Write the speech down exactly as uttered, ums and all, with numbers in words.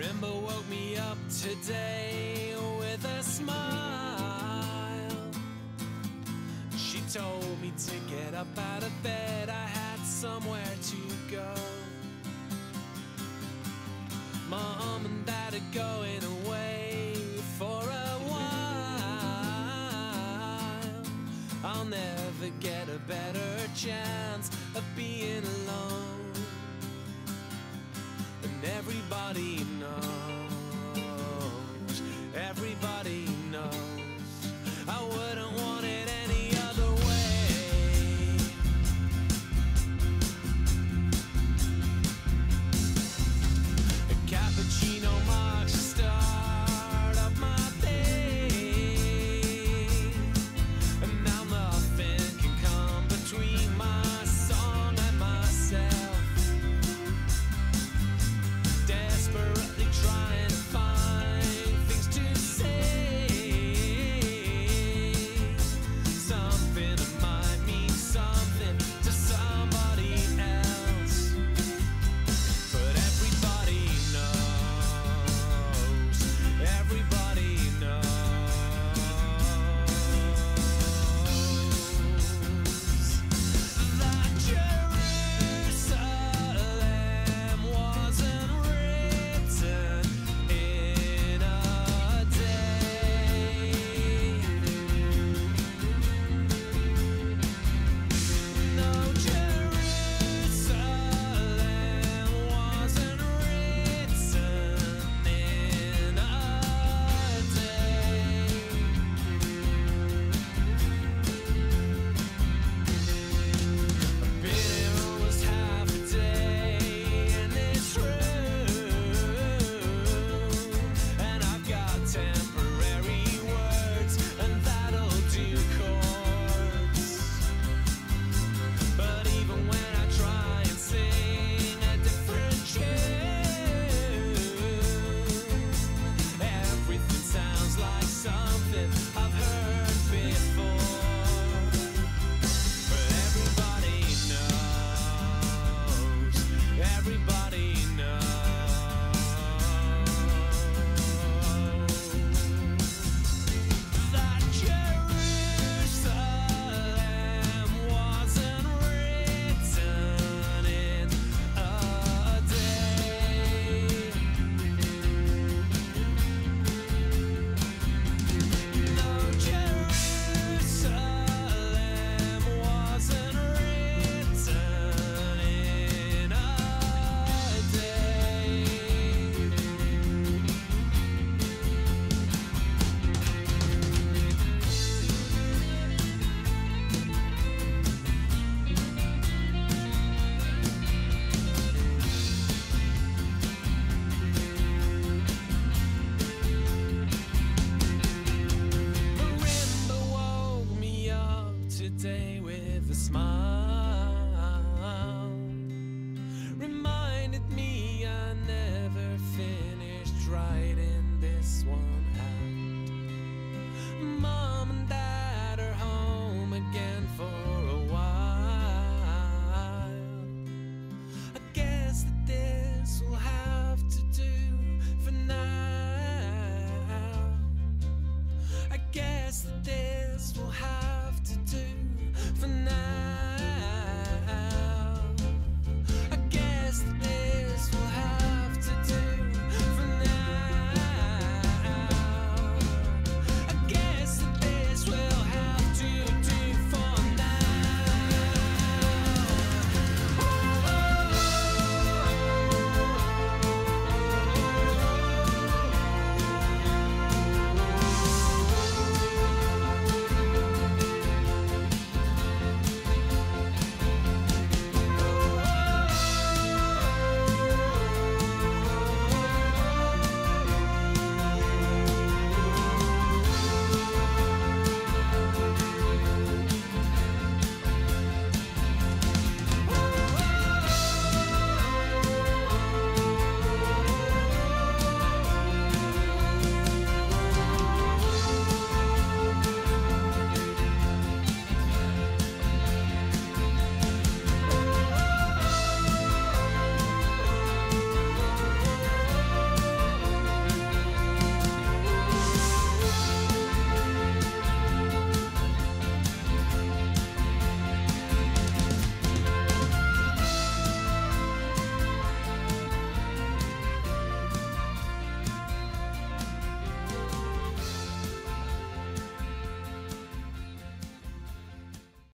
Marimba woke me up today with a smile. She told me to get up out of bed, I had somewhere to go. Mom and Dad are going away for a while. I'll never get a better chance of being alone. And everybody knows, everybody knows, I wouldn't want it any other way. A cappuccino marks the start of my day, and now nothing can come between my song and myself. Desperately trying to find things to say, something that might mean something to somebody else. But everybody knows, everybody knows that Jerusalem wasn't written in a day. No, Jerusalem wasn't written in a day. I've been here almost half a day in this room, and I've got temporary words, and that'll do chords. But even when I try and sing a different tune, everything sounds like something I've heard before. But everybody knows, everybody knows that Jerusalem wasn't written in a day. No, Jerusalem wasn't written in a day. Marimba woke me up today with a smile.